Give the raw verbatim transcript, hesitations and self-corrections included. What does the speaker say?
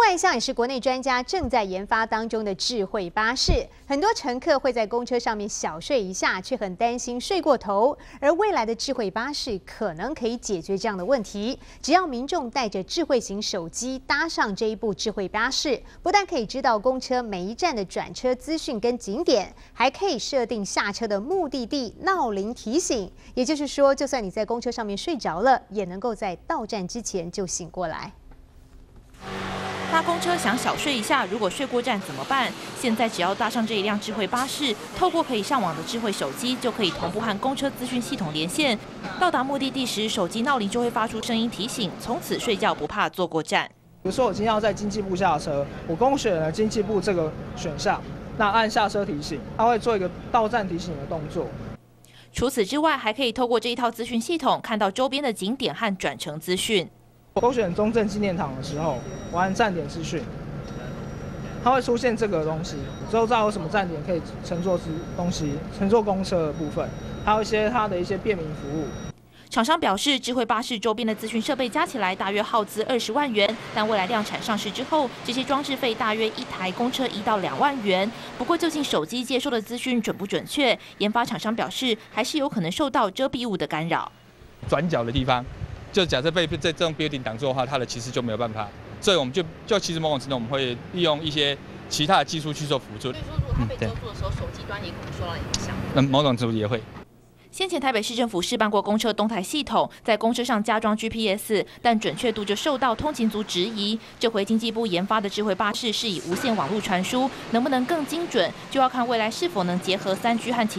外一项也是国内专家正在研发当中的智慧巴士，很多乘客会在公车上面小睡一下，却很担心睡过头。而未来的智慧巴士可能可以解决这样的问题，只要民众带着智慧型手机搭上这一部智慧巴士，不但可以知道公车每一站的转车资讯跟景点，还可以设定下车的目的地闹铃提醒。也就是说，就算你在公车上面睡着了，也能够在到站之前就醒过来。 搭公车想小睡一下，如果睡过站怎么办？现在只要搭上这一辆智慧巴士，透过可以上网的智慧手机，就可以同步和公车资讯系统连线。到达目的地时，手机闹铃就会发出声音提醒，从此睡觉不怕坐过站。 比如说，我今天要在经济部下车，我公选了经济部这个选项，那按下车提醒，它会做一个到站提醒的动作。 除此之外，还可以透过这一套资讯系统，看到周边的景点和转乘资讯。 勾选中正纪念堂的时候，我按站点资讯，它会出现这个东西。周遭有什么站点可以乘坐之东西，乘坐公车的部分，还有一些它的一些便民服务。 厂商表示，智慧巴士周边的资讯设备加起来大约耗资二十万元，但未来量产上市之后，这些装置费大约一台公车一到两万元。不过，究竟手机接收的资讯准不准确？研发厂商表示，还是有可能受到遮蔽物的干扰。 转角的地方。 就假设被这这种标定挡住的话，它的其实就没有办法，所以我们就就其实某种程度我们会利用一些其他的技术去做辅助。 所以说，如果它被遮住的时候，手机端也可能受到影响。 那某种程度也会。 先前台北市政府试办过公车东台系统，在公车上加装 G P S， 但准确度就受到通勤族质疑。这回经济部研发的智慧巴士是以无线网络传输，能不能更精准，就要看未来是否能结合三 G 和其